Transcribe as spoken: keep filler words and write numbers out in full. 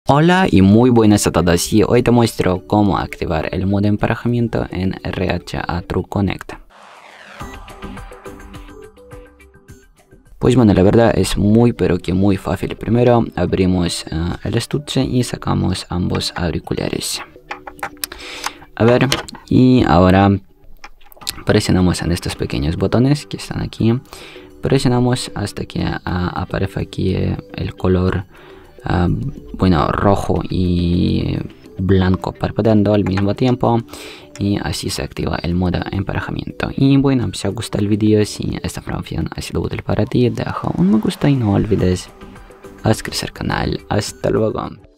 Hola y muy buenas a todos, y hoy te muestro cómo activar el modo emparejamiento en R H A TrueConnect. Pues bueno, la verdad es muy pero que muy fácil. Primero abrimos uh, el estuche y sacamos ambos auriculares. A ver, y ahora presionamos en estos pequeños botones que están aquí. Presionamos hasta que uh, aparece aquí uh, el color Uh, bueno, rojo y blanco parpadeando al mismo tiempo, y así se activa el modo emparejamiento. Y bueno, si os gusta el vídeo, si esta información ha sido útil para ti, deja un me gusta y no olvides suscribirse al canal. Hasta luego.